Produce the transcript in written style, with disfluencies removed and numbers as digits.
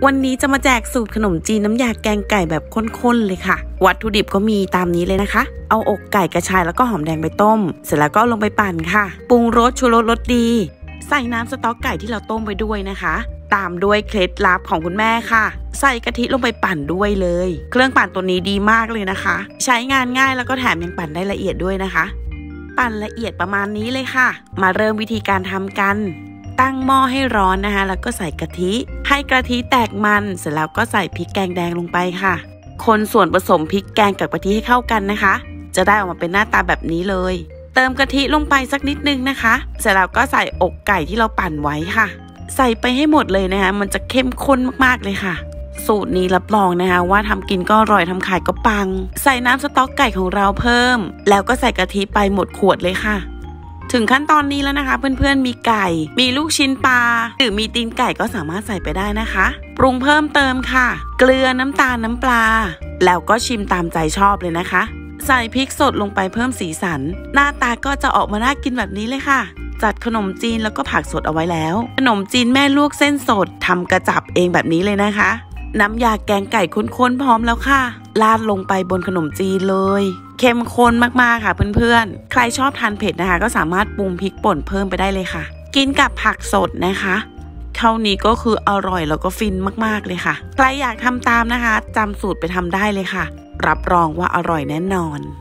วันนี้จะมาแจกสูตรขนมจีนน้ำยาแกงไก่แบบข้นๆเลยค่ะวัตถุดิบก็มีตามนี้เลยนะคะเอาอกไก่กระชายแล้วก็หอมแดงไปต้มเสร็จแล้วก็ลงไปปั่นค่ะปรุงรสชูรสรสดีใส่น้ำสต๊อกไก่ที่เราต้มไปด้วยนะคะตามด้วยเคล็ดลับของคุณแม่ค่ะใส่กะทิลงไปปั่นด้วยเลยเครื่องปั่นตัวนี้ดีมากเลยนะคะใช้งานง่ายแล้วก็แถมยังปั่นได้ละเอียดด้วยนะคะปั่นละเอียดประมาณนี้เลยค่ะมาเริ่มวิธีการทำกันตั้งหม้อให้ร้อนนะคะแล้วก็ใส่กะทิให้กะทิแตกมันเสร็จแล้วก็ใส่พริกแกงแดงลงไปค่ะคนส่วนผสมพริกแกงกับกะทิให้เข้ากันนะคะจะได้ออกมาเป็นหน้าตาแบบนี้เลยเติมกะทิลงไปสักนิดนึงนะคะเสร็จแล้วก็ใส่อกไก่ที่เราปั่นไว้ค่ะใส่ไปให้หมดเลยนะคะมันจะเข้มข้นมากๆเลยค่ะสูตรนี้รับรองนะคะว่าทำกินก็อร่อยทำขายก็ปังใส่น้ำสต๊อกไก่ของเราเพิ่มแล้วก็ใส่กะทิไปหมดขวดเลยค่ะถึงขั้นตอนนี้แล้วนะคะเพื่อนๆมีไก่มีลูกชิ้นปลาหรือมีตีนไก่ก็สามารถใส่ไปได้นะคะปรุงเพิ่มเติมค่ะเกลือน้ำตาลน้ำปลาแล้วก็ชิมตามใจชอบเลยนะคะใส่พริกสดลงไปเพิ่มสีสันหน้าตาก็จะออกมาน่ากินแบบนี้เลยค่ะจัดขนมจีนแล้วก็ผักสดเอาไว้แล้วขนมจีนแม่ลวกเส้นสดทำกระจับเองแบบนี้เลยนะคะน้ำยาแกงไก่ข้นๆพร้อมแล้วค่ะราดลงไปบนขนมจีนเลยเข้มข้นมากๆค่ะเพื่อนๆใครชอบทานเผ็ดนะคะก็สามารถปรุงพริกป่นเพิ่มไปได้เลยค่ะกินกับผักสดนะคะเท่านี้ก็คืออร่อยแล้วก็ฟินมากๆเลยค่ะใครอยากทำตามนะคะจำสูตรไปทำได้เลยค่ะรับรองว่าอร่อยแน่นอน